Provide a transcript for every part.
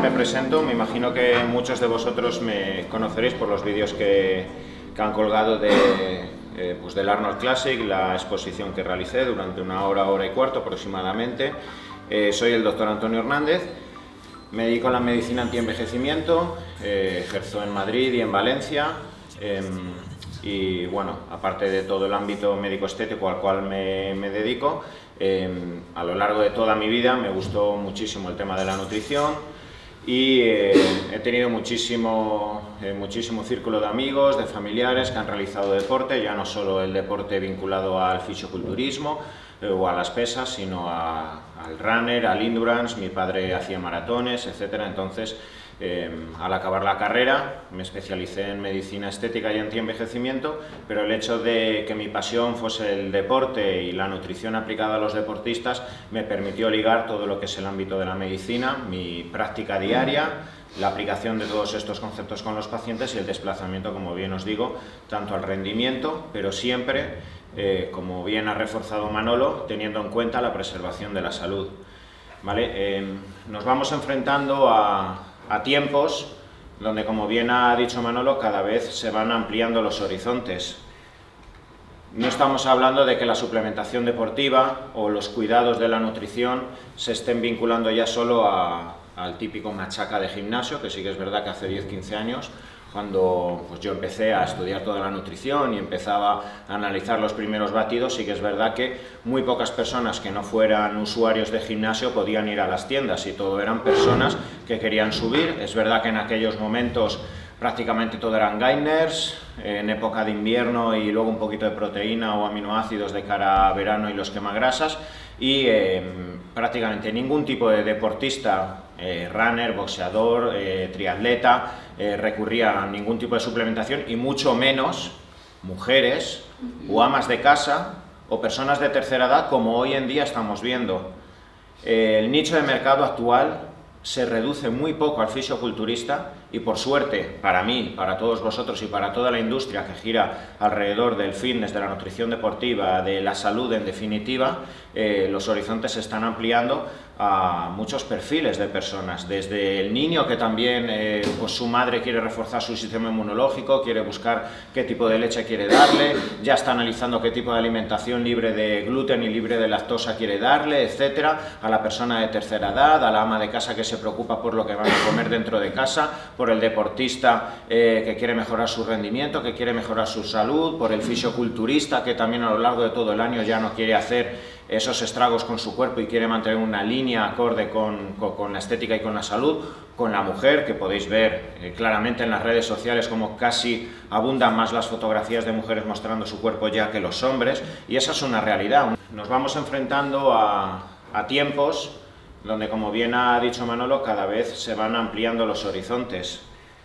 Me presento, me imagino que muchos de vosotros me conoceréis por los vídeos que han colgado del Arnold Classic, la exposición que realicé durante una hora y cuarto aproximadamente. Soy el doctor Antonio Hernández, me dedico a la medicina antienvejecimiento, ejerzo en Madrid y en Valencia. Y bueno, aparte de todo el ámbito médico-estético al cual me dedico, a lo largo de toda mi vida me gustó muchísimo el tema de la nutrición y he tenido muchísimo círculo de amigos, de familiares que han realizado deporte, ya no solo el deporte vinculado al fisioculturismo o a las pesas, sino al runner, al endurance. Mi padre hacía maratones, etcétera. Entonces, al acabar la carrera me especialicé en medicina estética y antienvejecimiento, pero el hecho de que mi pasión fuese el deporte y la nutrición aplicada a los deportistas me permitió ligar todo lo que es el ámbito de la medicina, mi práctica diaria, la aplicación de todos estos conceptos con los pacientes y el desplazamiento, como bien os digo, tanto al rendimiento, pero siempre, como bien ha reforzado Manolo, teniendo en cuenta la preservación de la salud. ¿Vale? Nos vamos enfrentando a tiempos donde, como bien ha dicho Manolo, cada vez se van ampliando los horizontes. No estamos hablando de que la suplementación deportiva o los cuidados de la nutrición se estén vinculando ya solo al típico machaca de gimnasio, que sí que es verdad que hace 10-15 años, cuando yo empecé a estudiar toda la nutrición y empezaba a analizar los primeros batidos, sí que es verdad que muy pocas personas que no fueran usuarios de gimnasio podían ir a las tiendas y todo eran personas que querían subir. Es verdad que en aquellos momentos prácticamente todo eran gainers, en época de invierno, y luego un poquito de proteína o aminoácidos de cara a verano y los quemagrasas, y prácticamente ningún tipo de deportista, runner, boxeador, triatleta, recurría a ningún tipo de suplementación, y mucho menos mujeres o amas de casa o personas de tercera edad, como hoy en día estamos viendo. El nicho de mercado actual se reduce muy poco al fisioculturista, y por suerte, para mí, para todos vosotros y para toda la industria que gira alrededor del fitness, de la nutrición deportiva, de la salud en definitiva, los horizontes se están ampliando a muchos perfiles de personas, desde el niño que también pues su madre quiere reforzar su sistema inmunológico, quiere buscar qué tipo de leche quiere darle, ya está analizando qué tipo de alimentación libre de gluten y libre de lactosa quiere darle, etcétera, a la persona de tercera edad, a la ama de casa que se preocupa por lo que van a comer dentro de casa, por el deportista que quiere mejorar su rendimiento, que quiere mejorar su salud, por el fisioculturista que también a lo largo de todo el año ya no quiere hacer esos estragos con su cuerpo y quiere mantener una línea acorde con la estética y con la salud, con la mujer, que podéis ver claramente en las redes sociales como casi abundan más las fotografías de mujeres mostrando su cuerpo ya que los hombres, y esa es una realidad. Nos vamos enfrentando a tiempos donde, como bien ha dicho Manolo, cada vez se van ampliando los horizontes.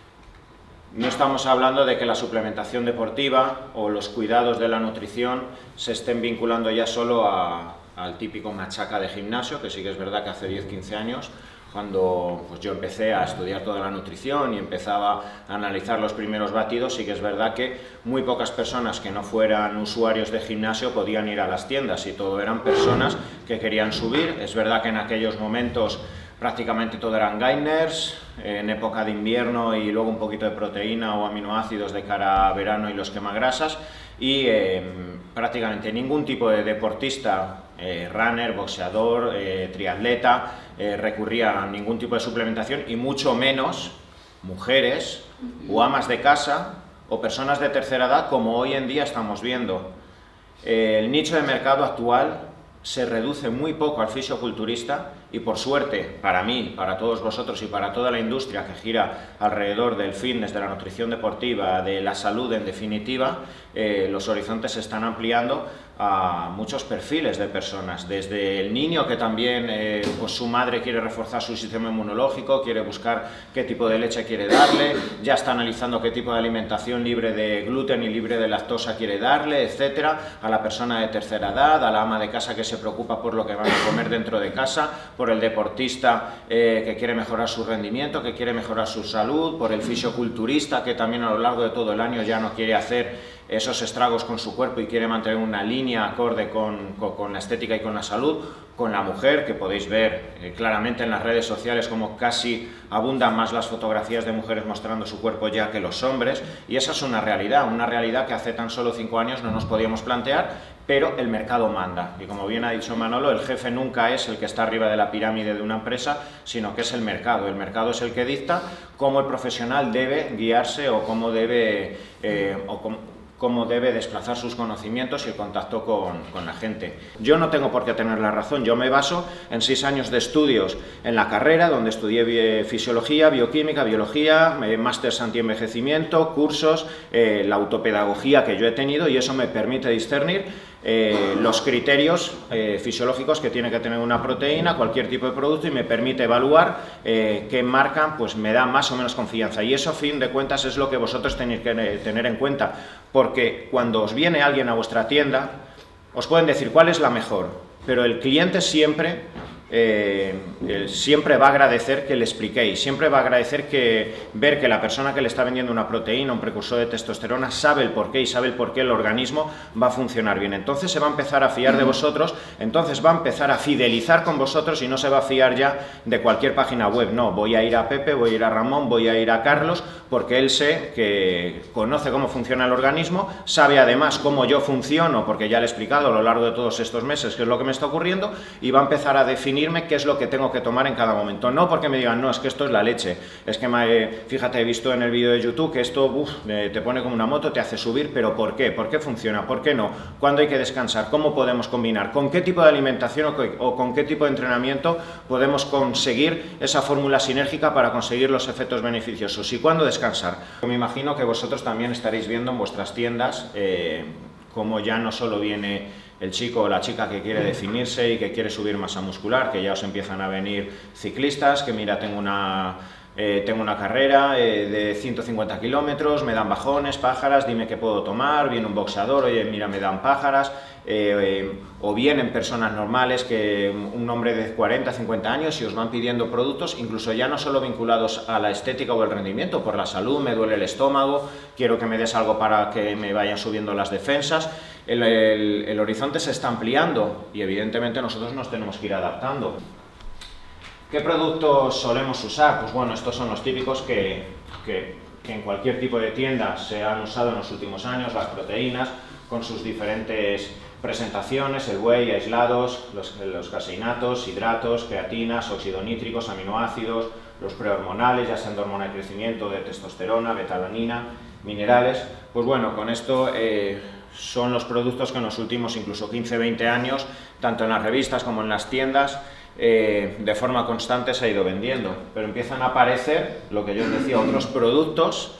No estamos hablando de que la suplementación deportiva o los cuidados de la nutrición se estén vinculando ya solo al típico machaca de gimnasio, que sí que es verdad que hace 10-15 años, cuando yo empecé a estudiar toda la nutrición y empezaba a analizar los primeros batidos, sí que es verdad que muy pocas personas que no fueran usuarios de gimnasio podían ir a las tiendas y todo eran personas que querían subir. Es verdad que en aquellos momentos prácticamente todo eran gainers, en época de invierno, y luego un poquito de proteína o aminoácidos de cara a verano y los quemagrasas, y prácticamente ningún tipo de deportista, runner, boxeador, triatleta, recurría a ningún tipo de suplementación, y mucho menos mujeres o amas de casa o personas de tercera edad, como hoy en día estamos viendo. El nicho de mercado actual se reduce muy poco al fisioculturista, y por suerte, para mí, para todos vosotros y para toda la industria que gira alrededor del fitness, de la nutrición deportiva, de la salud en definitiva, los horizontes se están ampliando a muchos perfiles de personas, desde el niño que también pues su madre quiere reforzar su sistema inmunológico, quiere buscar qué tipo de leche quiere darle, ya está analizando qué tipo de alimentación libre de gluten y libre de lactosa quiere darle, etcétera, a la persona de tercera edad, a la ama de casa que se preocupa por lo que van a comer dentro de casa, por el deportista que quiere mejorar su rendimiento, que quiere mejorar su salud, por el fisioculturista que también a lo largo de todo el año ya no quiere hacer esos estragos con su cuerpo y quiere mantener una línea acorde con la estética y con la salud, con la mujer, que podéis ver claramente en las redes sociales como casi abundan más las fotografías de mujeres mostrando su cuerpo ya que los hombres, y esa es una realidad que hace tan solo 5 años no nos podíamos plantear, pero el mercado manda, y como bien ha dicho Manolo, el jefe nunca es el que está arriba de la pirámide de una empresa, sino que es el mercado es el que dicta cómo el profesional debe guiarse o cómo debe desplazar sus conocimientos y el contacto con la gente. Yo no tengo por qué tener la razón, yo me baso en 6 años de estudios en la carrera, donde estudié fisiología, bioquímica, biología, másters anti-envejecimiento, cursos, la autopedagogía que yo he tenido, y eso me permite discernir los criterios fisiológicos que tiene que tener una proteína, cualquier tipo de producto, y me permite evaluar qué marca pues me da más o menos confianza, y eso a fin de cuentas es lo que vosotros tenéis que tener en cuenta, porque cuando os viene alguien a vuestra tienda os pueden decir cuál es la mejor, pero el cliente siempre va a agradecer que le expliquéis, siempre va a agradecer ver que la persona que le está vendiendo una proteína, un precursor de testosterona, sabe el porqué y sabe el porqué el organismo va a funcionar bien. Entonces se va a empezar a fiar de vosotros, entonces va a empezar a fidelizar con vosotros y no se va a fiar ya de cualquier página web. No, voy a ir a Pepe, voy a ir a Ramón, voy a ir a Carlos, porque él conoce cómo funciona el organismo, sabe además cómo yo funciono, porque ya le he explicado a lo largo de todos estos meses qué es lo que me está ocurriendo, y va a empezar a definirme qué es lo que tengo que tomar en cada momento. No porque me digan, no, es que esto es la leche, es que fíjate, he visto en el vídeo de YouTube que esto te pone como una moto, te hace subir, pero ¿por qué? ¿Por qué funciona? ¿Por qué no? ¿Cuándo hay que descansar? ¿Cómo podemos combinar? ¿Con qué tipo de alimentación o con qué tipo de entrenamiento podemos conseguir esa fórmula sinérgica para conseguir los efectos beneficiosos? ¿Y cuándo descansar? Me imagino que vosotros también estaréis viendo en vuestras tiendas cómo ya no solo viene el chico o la chica que quiere definirse y que quiere subir masa muscular, que ya os empiezan a venir ciclistas, que mira, tengo una carrera de 150 kilómetros, me dan bajones, pájaras, dime qué puedo tomar, viene un boxeador, oye, mira, me dan pájaras, o vienen personas normales, un hombre de 40, 50 años, y os van pidiendo productos, incluso ya no solo vinculados a la estética o el rendimiento, por la salud, me duele el estómago, quiero que me des algo para que me vayan subiendo las defensas. El horizonte se está ampliando y evidentemente nosotros nos tenemos que ir adaptando. ¿Qué productos solemos usar? Pues bueno, estos son los típicos que en cualquier tipo de tienda se han usado en los últimos años, las proteínas, con sus diferentes presentaciones, el whey, aislados, los caseinatos, hidratos, creatinas, óxido nítricos, aminoácidos, los prehormonales, ya sean de hormona de crecimiento, de testosterona, betalanina, minerales. Pues bueno, con esto son los productos que en los últimos incluso 15-20 años, tanto en las revistas como en las tiendas, de forma constante se ha ido vendiendo, pero empiezan a aparecer, lo que yo os decía, otros productos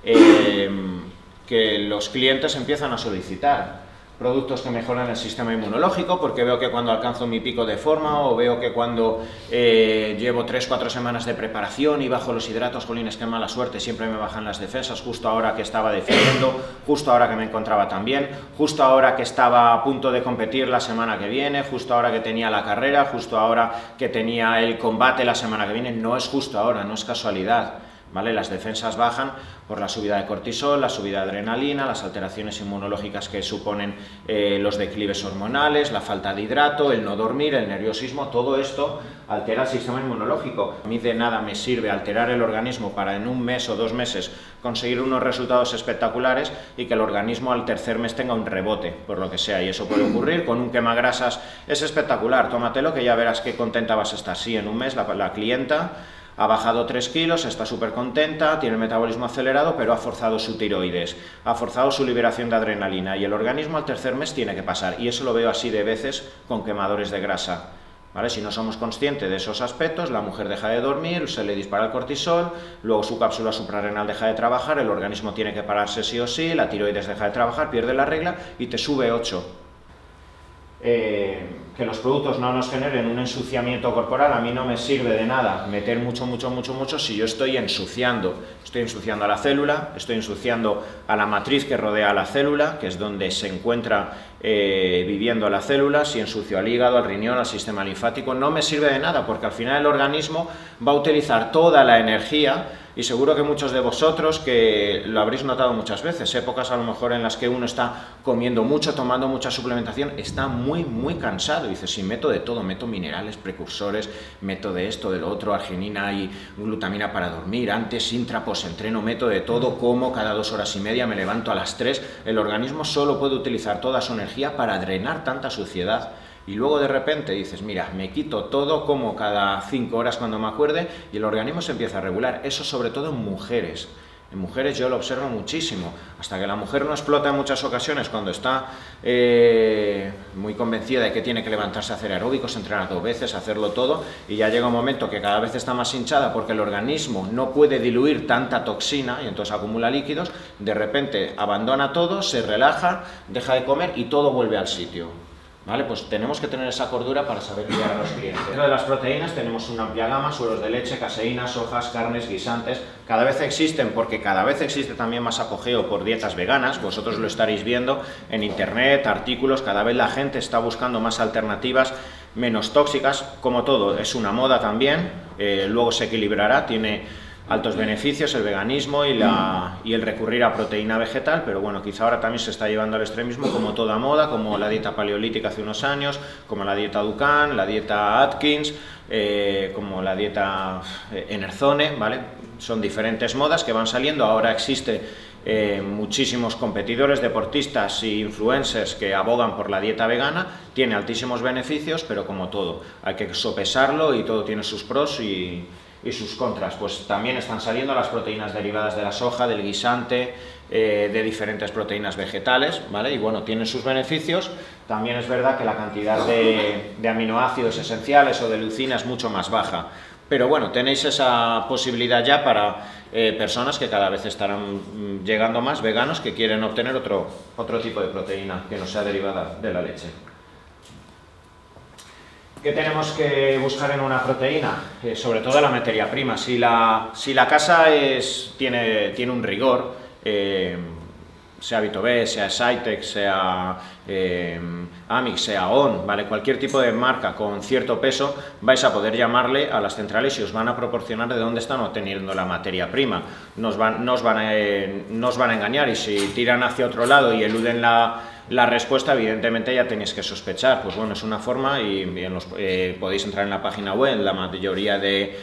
que los clientes empiezan a solicitar. Productos que mejoran el sistema inmunológico, porque veo que cuando alcanzo mi pico de forma, o veo que cuando llevo 3-4 semanas de preparación y bajo los hidratos, jolines, qué mala suerte, siempre me bajan las defensas, justo ahora que estaba defendiendo, justo ahora que me encontraba tan bien, justo ahora que estaba a punto de competir la semana que viene, justo ahora que tenía la carrera, justo ahora que tenía el combate la semana que viene. No es justo ahora, no es casualidad, ¿vale? Las defensas bajan por la subida de cortisol, la subida de adrenalina, las alteraciones inmunológicas que suponen los declives hormonales, la falta de hidrato, el no dormir, el nerviosismo. Todo esto altera el sistema inmunológico. A mí de nada me sirve alterar el organismo para en 1 mes o 2 meses conseguir unos resultados espectaculares y que el organismo al tercer mes tenga un rebote, por lo que sea, y eso puede ocurrir con un quemagrasas. Es espectacular, tómatelo que ya verás qué contenta vas a estar. Sí, en 1 mes la clienta ha bajado 3 kilos, está súper contenta, tiene el metabolismo acelerado, pero ha forzado su tiroides, ha forzado su liberación de adrenalina, y el organismo al tercer mes tiene que pasar, y eso lo veo así de veces con quemadores de grasa, ¿vale? Si no somos conscientes de esos aspectos, la mujer deja de dormir, se le dispara el cortisol, luego su cápsula suprarrenal deja de trabajar, el organismo tiene que pararse sí o sí, la tiroides deja de trabajar, pierde la regla y te sube 8. Que los productos no nos generen un ensuciamiento corporal, a mí no me sirve de nada meter mucho si yo estoy ensuciando a la célula, estoy ensuciando a la matriz que rodea a la célula, que es donde se encuentra viviendo la célula. Si ensucio al hígado, al riñón, al sistema linfático, no me sirve de nada, porque al final el organismo va a utilizar toda la energía Y seguro que muchos de vosotros que lo habréis notado muchas veces, épocas a lo mejor en las que uno está comiendo mucho, tomando mucha suplementación, está muy cansado. Y dice, sí, meto de todo, meto minerales, precursores, meto de esto, de lo otro, arginina y glutamina para dormir, antes, intra, post-entreno, meto de todo, como cada 2 horas y media, me levanto a las 3, el organismo solo puede utilizar toda su energía para drenar tanta suciedad. Y luego de repente dices, mira, me quito todo, como cada 5 horas cuando me acuerde, y el organismo se empieza a regular. Eso sobre todo en mujeres. En mujeres yo lo observo muchísimo, hasta que la mujer no explota en muchas ocasiones cuando está muy convencida de que tiene que levantarse a hacer aeróbicos, entrenar 2 veces, hacerlo todo, y ya llega un momento que cada vez está más hinchada porque el organismo no puede diluir tanta toxina y entonces acumula líquidos, de repente abandona todo, se relaja, deja de comer y todo vuelve al sitio. ¿Vale? Pues tenemos que tener esa cordura para saber guiar a los clientes. Dentro de las proteínas tenemos una amplia gama, sueros de leche, caseínas, hojas, carnes, guisantes. Cada vez existen, porque cada vez existe también más apogeo por dietas veganas, vosotros lo estaréis viendo en internet, artículos, cada vez la gente está buscando más alternativas menos tóxicas, como todo, es una moda también, luego se equilibrará, tiene altos beneficios el veganismo y el recurrir a proteína vegetal, pero bueno, quizá ahora también se está llevando al extremismo como toda moda, como la dieta paleolítica hace unos años, como la dieta Dukan, la dieta Atkins, como la dieta Enerzone, ¿vale? Son diferentes modas que van saliendo, ahora existe muchísimos competidores, deportistas e influencers que abogan por la dieta vegana, tiene altísimos beneficios, pero como todo, hay que sopesarlo y todo tiene sus pros y sus contras. Pues también están saliendo las proteínas derivadas de la soja, del guisante, de diferentes proteínas vegetales, ¿vale? Y bueno, tienen sus beneficios. También es verdad que la cantidad de aminoácidos esenciales o de leucina es mucho más baja. Pero bueno, tenéis esa posibilidad ya para personas que cada vez estarán llegando más, veganos, que quieren obtener otro tipo de proteína que no sea derivada de la leche. ¿Qué tenemos que buscar en una proteína? Sobre todo la materia prima. Si la casa tiene un rigor, sea Vito-B, sea Cytex, sea Amix, sea ON, ¿vale? Cualquier tipo de marca con cierto peso, vais a poder llamarle a las centrales y os van a proporcionar de dónde están obteniendo la materia prima. No os van a engañar, y si tiran hacia otro lado y eluden la respuesta, evidentemente ya tenéis que sospechar. Pues bueno, es una forma y podéis entrar en la página web, en la mayoría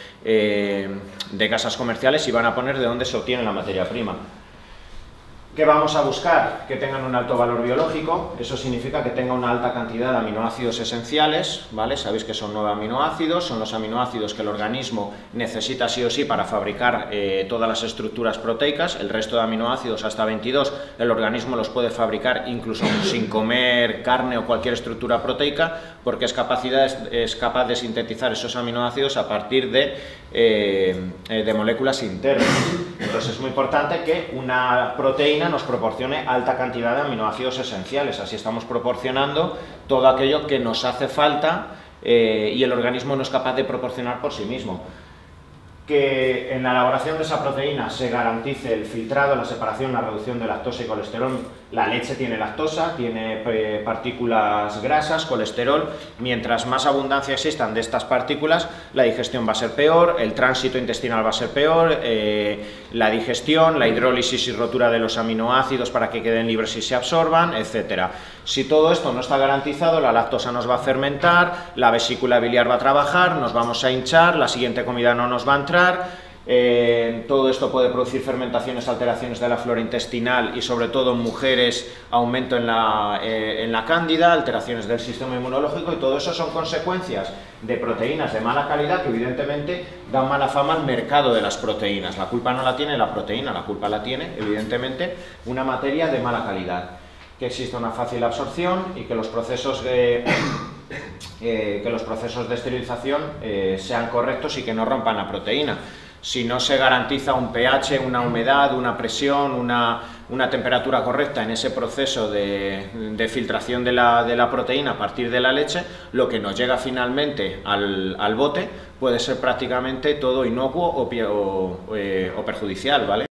de casas comerciales, y van a poner de dónde se obtiene la materia prima. ¿Qué vamos a buscar? Que tengan un alto valor biológico, eso significa que tenga una alta cantidad de aminoácidos esenciales, ¿vale? Sabéis que son 9 aminoácidos, son los aminoácidos que el organismo necesita sí o sí para fabricar todas las estructuras proteicas. El resto de aminoácidos, hasta 22, el organismo los puede fabricar incluso sin comer carne o cualquier estructura proteica, porque es capaz de sintetizar esos aminoácidos a partir de moléculas internas. Entonces es muy importante que una proteína nos proporcione alta cantidad de aminoácidos esenciales, así estamos proporcionando todo aquello que nos hace falta y el organismo no es capaz de proporcionar por sí mismo. Que en la elaboración de esa proteína se garantice el filtrado, la separación, la reducción de lactosa y colesterol. La leche tiene lactosa, tiene partículas grasas, colesterol. Mientras más abundancia existan de estas partículas, la digestión va a ser peor, el tránsito intestinal va a ser peor, la digestión, la hidrólisis y rotura de los aminoácidos para que queden libres y se absorban, etc. Si todo esto no está garantizado, la lactosa nos va a fermentar, la vesícula biliar va a trabajar, nos vamos a hinchar, la siguiente comida no nos va a entrar. Todo esto puede producir fermentaciones, alteraciones de la flora intestinal y sobre todo en mujeres aumento en la cándida, alteraciones del sistema inmunológico, y todo eso son consecuencias de proteínas de mala calidad que evidentemente dan mala fama al mercado de las proteínas. La culpa no la tiene la proteína, la culpa la tiene evidentemente una materia de mala calidad, que existe una fácil absorción y que los procesos de esterilización sean correctos y que no rompan la proteína. Si no se garantiza un pH, una humedad, una presión, una temperatura correcta en ese proceso de filtración de la proteína a partir de la leche, lo que nos llega finalmente al bote puede ser prácticamente todo inocuo o perjudicial, ¿vale?